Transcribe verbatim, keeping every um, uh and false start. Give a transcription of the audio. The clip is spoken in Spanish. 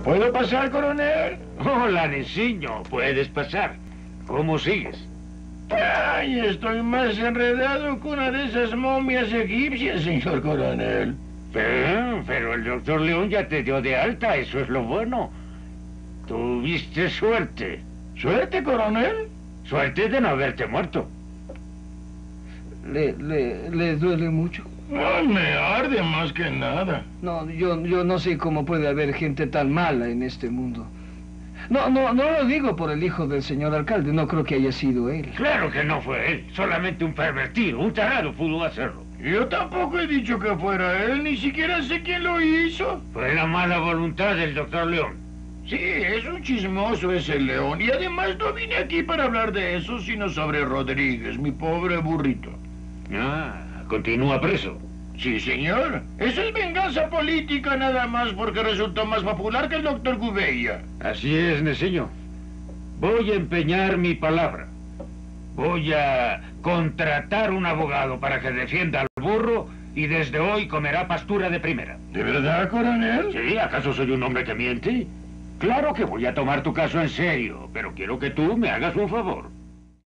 ¿Puedo pasar, coronel? Hola, Neciño. Puedes pasar. ¿Cómo sigues? Ay, estoy más enredado que una de esas momias egipcias, señor coronel. Pero, pero el doctor León ya te dio de alta, eso es lo bueno. Tuviste suerte. ¿Suerte, coronel? Suerte de no haberte muerto. ¿Le, le, le duele mucho? Ay, me arde más que nada. No, yo, yo no sé cómo puede haber gente tan mala en este mundo. No, no, no lo digo por el hijo del señor alcalde, no creo que haya sido él. Claro que no fue él, solamente un pervertido, un tarado pudo hacerlo. Yo tampoco he dicho que fuera él, ni siquiera sé quién lo hizo. Fue la mala voluntad del doctor León. Sí, es un chismoso ese León, y además no vine aquí para hablar de eso, sino sobre Rodríguez, mi pobre burrito. Ah, continúa preso. Sí, señor. Eso es venganza política nada más porque resultó más popular que el doctor Gubella. Así es, Neciño. Voy a empeñar mi palabra. Voy a contratar un abogado para que defienda al burro y desde hoy comerá pastura de primera. ¿De verdad, coronel? Sí, ¿acaso soy un hombre que miente? Claro que voy a tomar tu caso en serio, pero quiero que tú me hagas un favor.